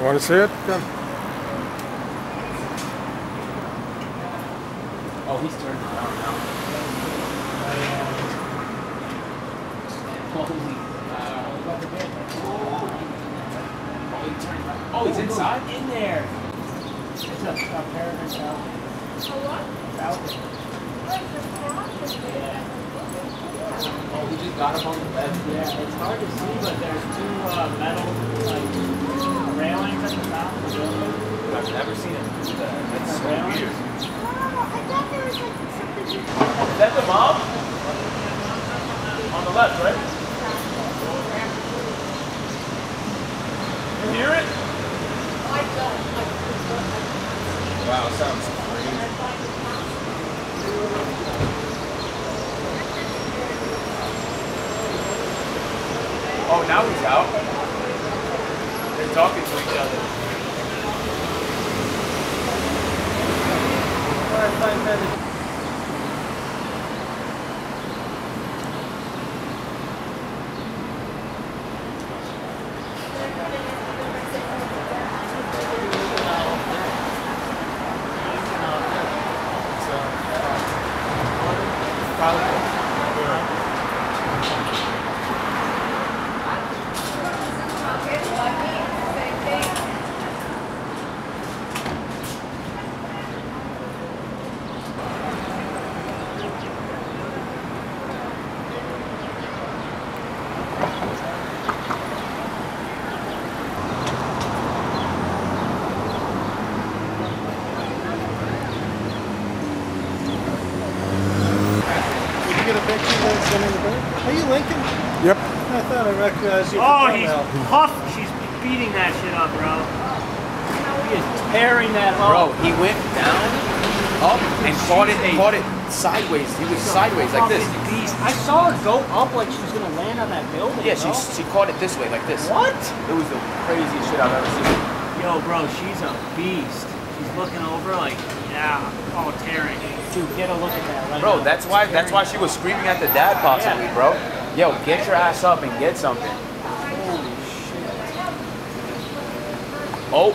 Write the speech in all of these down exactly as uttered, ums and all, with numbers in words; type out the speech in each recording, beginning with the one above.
Want to see it? Come. Oh, he's turning around now. Holy. Oh, he turned around. Oh, he's inside? In there. It's a, a peregrine falcon. A what? Falcon. Yeah. Oh, he just got up on the bed. Yeah, it's hard to see, but there's two uh, metal like railings at the top of the building. I've never seen it do that. That's so weird. Oh, I thought there was like something. Is that the mom? On the left, right? You hear it? I don't. Wow, it sounds crazy. Oh, now he's out. They're talking to each other. All right, five minutes. Are you Lincoln? Yep. I thought I recognized you. Oh, he's puff. She's beating that shit up, bro. He is tearing that up. Bro, he went down, up, and caught it, caught it sideways. He was sideways like this. Beast. I saw her go up like she was gonna land on that building. Yeah, she bro. she caught it this way, like this. What? It was the craziest shit I've ever seen. Yo, bro, she's a beast. She's looking over like, yeah, oh, tearing. Dude, get a look at that. Right Bro, now. that's why that's why she was screaming at the dad possibly, Yeah. bro. Yo, get your ass up and get something. Holy shit. Oh.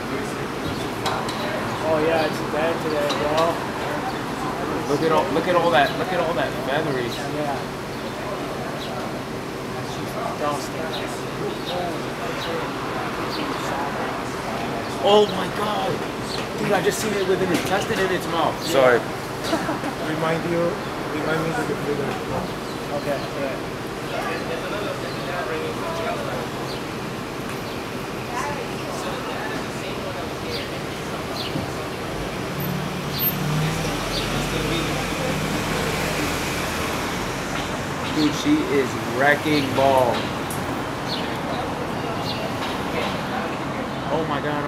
Oh yeah, it's bad today, bro. Look at all look at all that look at all that feathery. Yeah. She's dusty. Oh my god. Dude, I just seen it with an intestine in its mouth. Sorry. Remind you, remind me to get rid of it. Okay, yeah. Dude, she is wrecking ball. Oh my god.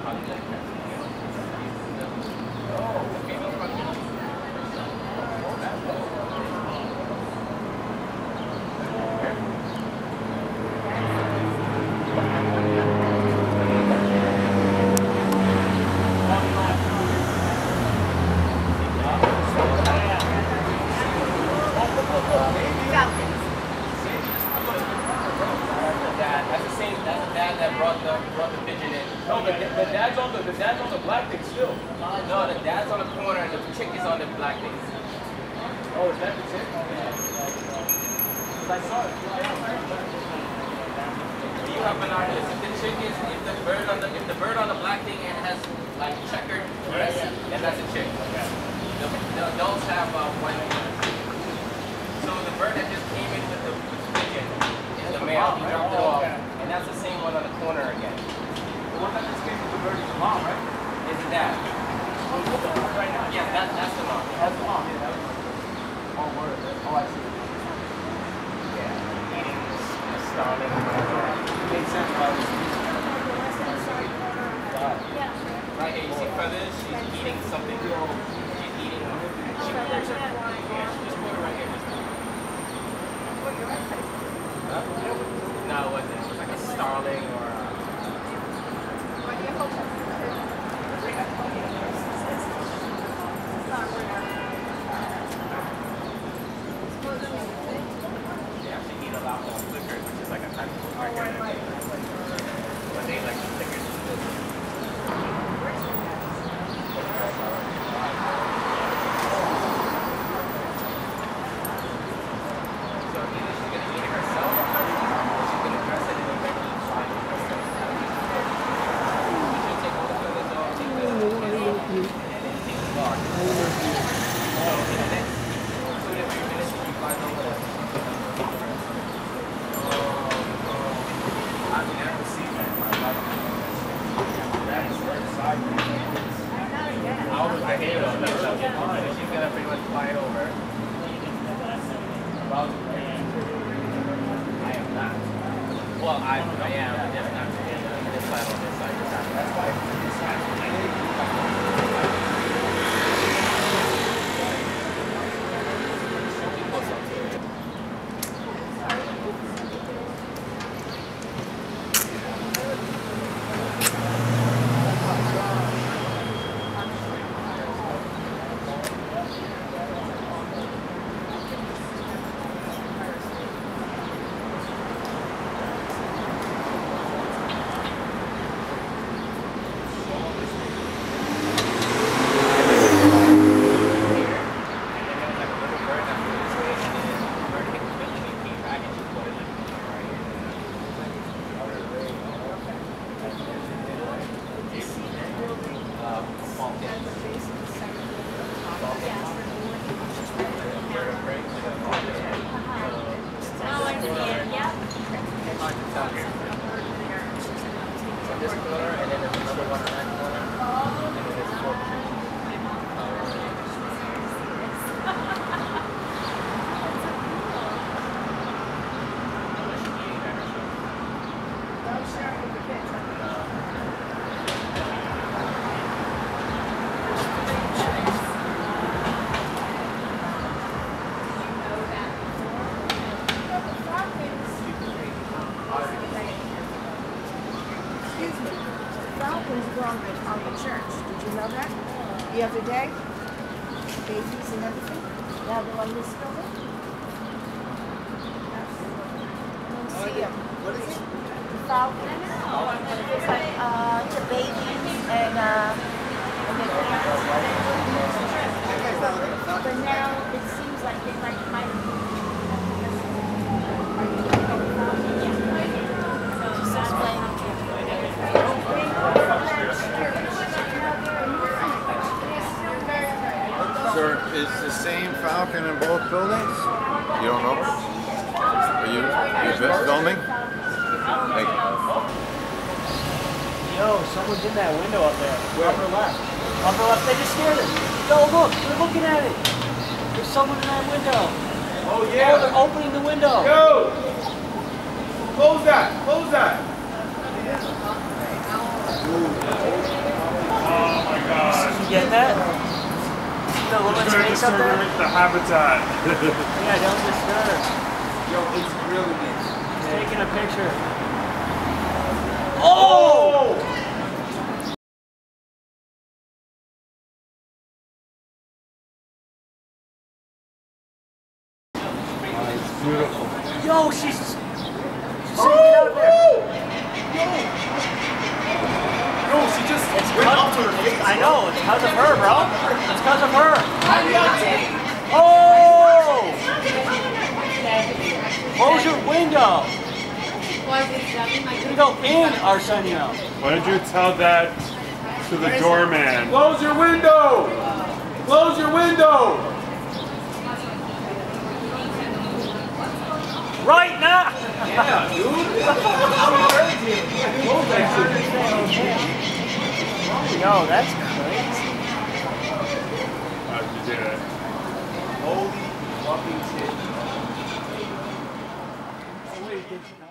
Like a type of organic. But they like the thicker. fly it over. About I am not. Well, I, I am. I just not. I just fly on this side. That's why. This corner, and then there's another one on that corner, and then there's four trees. Excuse me. The Falcons were on the, on the church. Did you know that? The other day? Babies and everything? Now they're on this building? I don't see them. What is it? The Falcons. It's like, uh, the babies and, uh, and the But now it seems like they might, might Sir, is the same Falcon in both buildings? You don't know? Are you, are you filming? Thank you. Yo, someone's in that window up there. Where? Upper left. Upper left, they just scared us. Yo, look, they're looking at it. There's someone in that window. Oh yeah. Oh, they're opening the window. Yo! Close that! Close that! Oh my god. You get that? The little space up there? The habitat. Yeah, don't disturb. Yo, it's brilliant. He's taking a picture. Oh! It's beautiful. Yo, she's... She's sitting out there. No, she just It's went cut- up to her face. I know, it's because of her, bro. It's because of her. Oh! Close your window. You go in, Arsenio. Why don't you tell that to the doorman? Close your window! Close your window! Right now. Yeah, dude. Yo, that's crazy. How'd you do it? Holy fucking shit. What do you think?